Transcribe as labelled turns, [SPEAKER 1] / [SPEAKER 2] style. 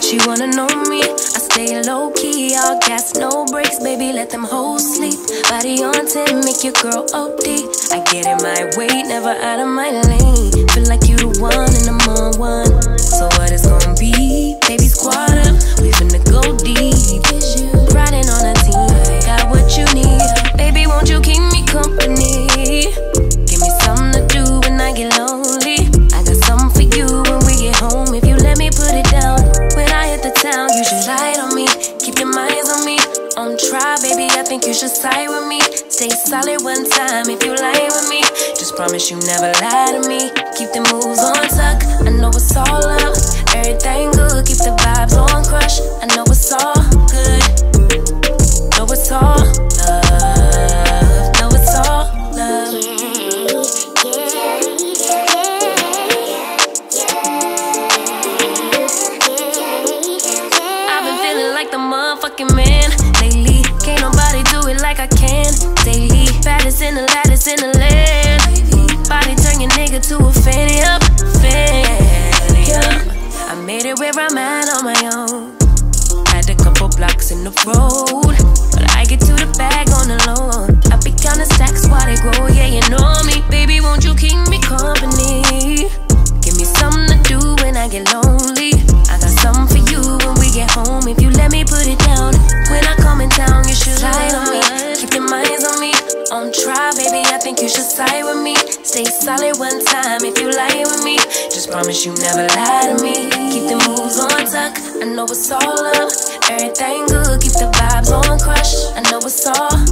[SPEAKER 1] She wanna know me, I stay low-key, all gas, no brakes, baby, let them hoes sleep. Body on 10, make your girl OD. I get in my way, never out of my lane. Feel like you the one and I'm on one. So what it's gonna be? Baby, squad up, we finna go deep. Riding on a team, got what you need. Baby, won't you keep me company? Give me something to do when I get lonely. I got something for you when we get home. If you let me put it down, when I hit the town, you should ride on me. Keep your minds on me. On try, baby, I think you should side with me. Stay solid one time if you lie with me. Just promise you never lie to me. Keep the moves on tuck, I know it's all love. Everything good, keep the vibes on crush. I know it's all good. Know it's all love. Know it's all love. I've been feeling like the motherfucking man lately. Can't nobody do it like I can daily. Baddest in the lattice in the land. Body turn your nigga to a fanny up, fanny up. I made it where I'm at on my own. Had a couple blocks in the road, but I get to the bag on the low. I be counting stacks while they grow, yeah, you know me. Baby, won't you keep me company? Give me something to do when I get lonely. I got something for you when we get home. If you let me put it down, when I come in town, you should ride on me. Keep your minds on me. On try, baby, I think you should side with me. Stay solid one time if you lie with me. Just promise you never lie to me. Keep the moves on tuck, I know it's all love. Everything good, keep the vibes on crush. I know it's all